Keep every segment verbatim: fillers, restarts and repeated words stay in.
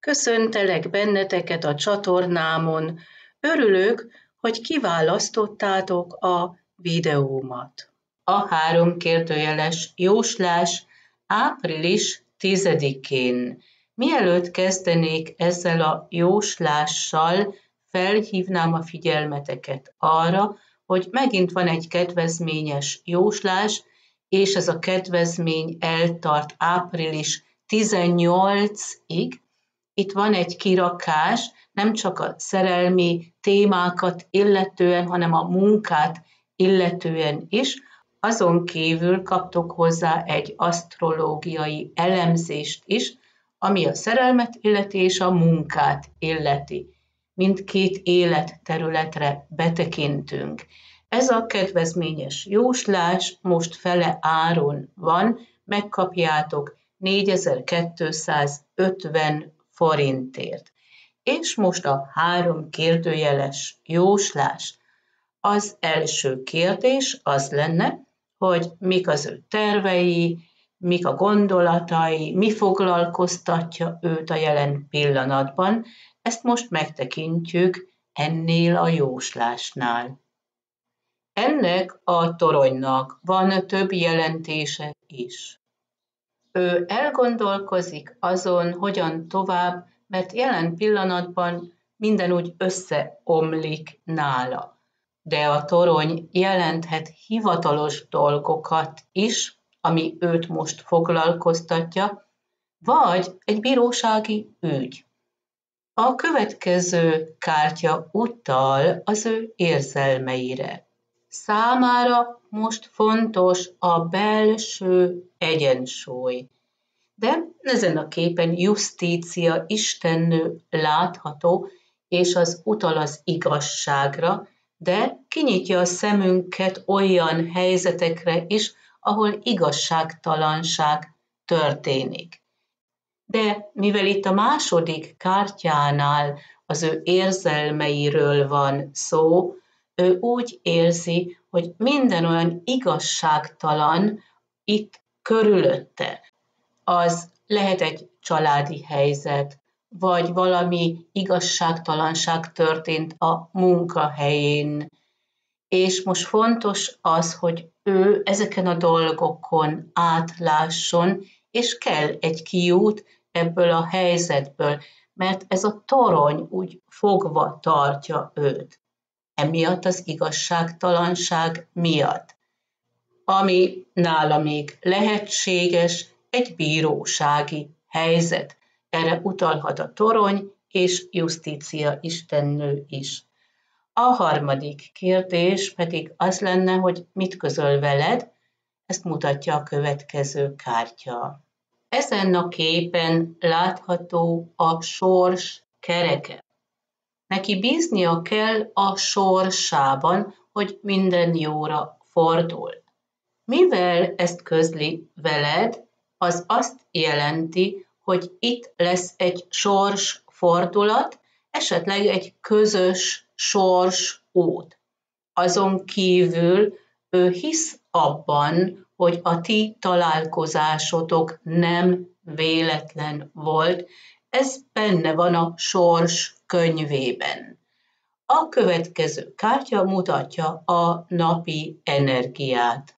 Köszöntelek benneteket a csatornámon. Örülök, hogy kiválasztottátok a videómat. A három kérdőjeles jóslás április tizedikén. Mielőtt kezdenék ezzel a jóslással, felhívnám a figyelmeteket arra, hogy megint van egy kedvezményes jóslás, és ez a kedvezmény eltart április tizennyolcadikáig. Itt van egy kirakás, nem csak a szerelmi témákat illetően, hanem a munkát illetően is. Azon kívül kaptok hozzá egy asztrológiai elemzést is, ami a szerelmet illeti és a munkát illeti. Mindkét életterületre betekintünk. Ez a kedvezményes jóslás most fele áron van, megkapjátok négyezer-kétszázötven forintért. És most a három kérdőjeles jóslás. Az első kérdés az lenne, hogy mik az ő tervei, mik a gondolatai, mi foglalkoztatja őt a jelen pillanatban. Ezt most megtekintjük ennél a jóslásnál. Ennek a toronynak van több jelentése is. Ő elgondolkozik azon, hogyan tovább, mert jelen pillanatban minden úgy összeomlik nála. De a torony jelenthet hivatalos dolgokat is, ami őt most foglalkoztatja, vagy egy bírósági ügy. A következő kártya utal az ő érzelmeire. Számára most fontos a belső egyensúly. De ezen a képen Justícia istennő látható, és az utal az igazságra, de kinyitja a szemünket olyan helyzetekre is, ahol igazságtalanság történik. De mivel itt a második kártyánál az ő érzelmeiről van szó, ő úgy érzi, hogy minden olyan igazságtalan itt körülötte. Az lehet egy családi helyzet, vagy valami igazságtalanság történt a munkahelyén. És most fontos az, hogy ő ezeken a dolgokon átlásson, és kell egy kiút ebből a helyzetből, mert ez a torony úgy fogva tartja őt. Emiatt az igazságtalanság miatt. Ami nála még lehetséges, egy bírósági helyzet. Erre utalhat a torony és Justícia istennő is. A harmadik kérdés pedig az lenne, hogy mit közöl veled, ezt mutatja a következő kártya. Ezen a képen látható a sors kereke. Neki bíznia kell a sorsában, hogy minden jóra fordul. Mivel ezt közli veled, az azt jelenti, hogy itt lesz egy sors fordulat, esetleg egy közös sors út. Azon kívül ő hisz abban, hogy a ti találkozásotok nem véletlen volt, ez benne van a sors könyvében. A következő kártya mutatja a napi energiát.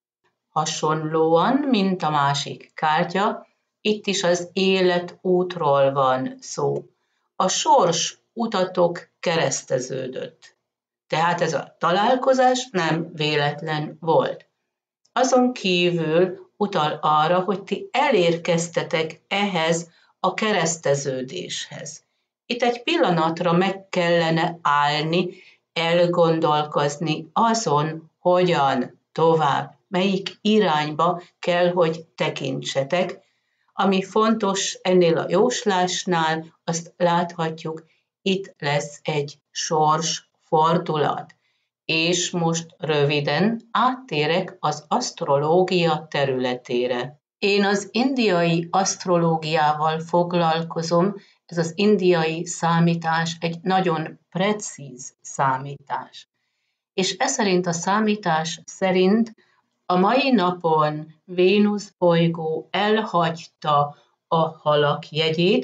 Hasonlóan, mint a másik kártya, itt is az életútról van szó. A sors utatok kereszteződött. Tehát ez a találkozás nem véletlen volt. Azon kívül utal arra, hogy ti elérkeztetek ehhez a kereszteződéshez. Itt egy pillanatra meg kellene állni, elgondolkozni azon, hogyan tovább, melyik irányba kell, hogy tekintsetek. Ami fontos ennél a jóslásnál, azt láthatjuk, itt lesz egy sors fordulat. És most röviden áttérek az asztrológia területére. Én az indiai asztrológiával foglalkozom, ez az indiai számítás egy nagyon precíz számítás. És ez szerint a számítás szerint a mai napon Vénusz bolygó elhagyta a halak jegyét,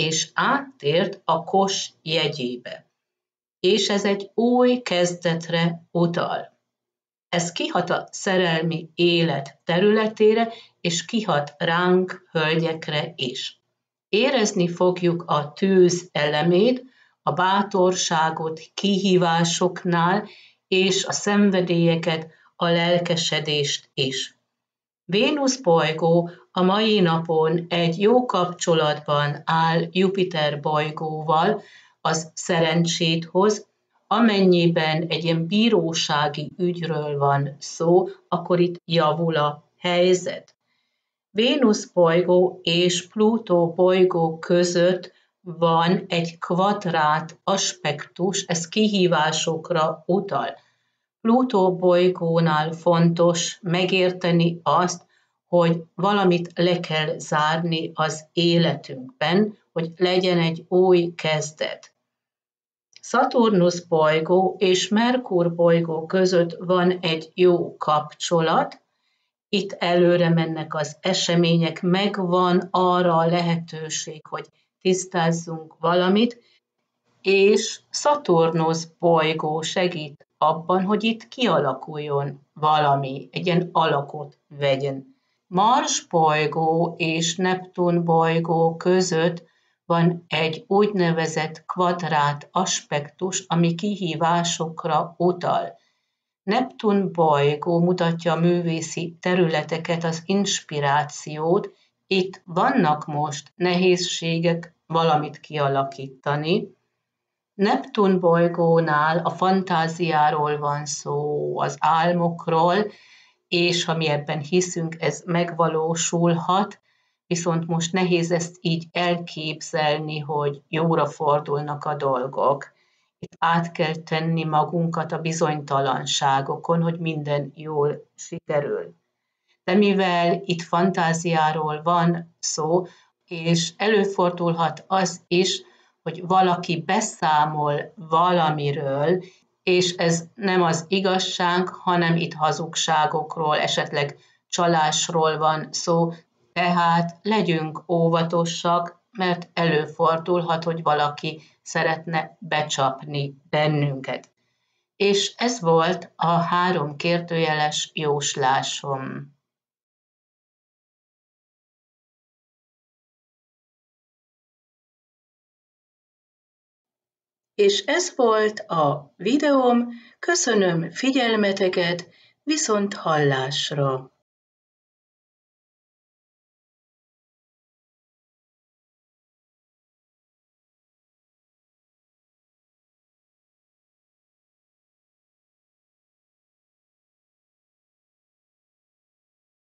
és áttért a Kos jegyébe. És ez egy új kezdetre utal. Ez kihat a szerelmi élet területére, és kihat ránk, hölgyekre is. Érezni fogjuk a tűz elemét, a bátorságot kihívásoknál, és a szenvedélyeket, a lelkesedést is. Vénusz bolygó a mai napon egy jó kapcsolatban áll Jupiter bolygóval, az szerencsét hoz, amennyiben egy ilyen bírósági ügyről van szó, akkor itt javul a helyzet. Vénusz bolygó és Plutó bolygó között van egy kvadrát aspektus, ez kihívásokra utal. Plutó bolygónál fontos megérteni azt, hogy valamit le kell zárni az életünkben, hogy legyen egy új kezdet. Szaturnusz bolygó és Merkur bolygó között van egy jó kapcsolat, itt előre mennek az események, megvan arra a lehetőség, hogy tisztázzunk valamit, és Szaturnusz bolygó segít abban, hogy itt kialakuljon valami, egy ilyen alakot vegyen. Mars bolygó és Neptun bolygó között van egy úgynevezett kvadrát aspektus, ami kihívásokra utal. Neptun bolygó mutatja a művészi területeket, az inspirációt, itt vannak most nehézségek valamit kialakítani. Neptun bolygónál a fantáziáról van szó, az álmokról, és ha mi ebben hiszünk, ez megvalósulhat, viszont most nehéz ezt így elképzelni, hogy jóra fordulnak a dolgok. Itt át kell tenni magunkat a bizonytalanságokon, hogy minden jól sikerül. De mivel itt fantáziáról van szó, és előfordulhat az is, hogy valaki beszámol valamiről, és ez nem az igazság, hanem itt hazugságokról, esetleg csalásról van szó, tehát legyünk óvatosak, mert előfordulhat, hogy valaki szeretne becsapni bennünket. És ez volt a három kérdőjeles jóslásom. És ez volt a videóm, köszönöm figyelmeteket, viszont hallásra!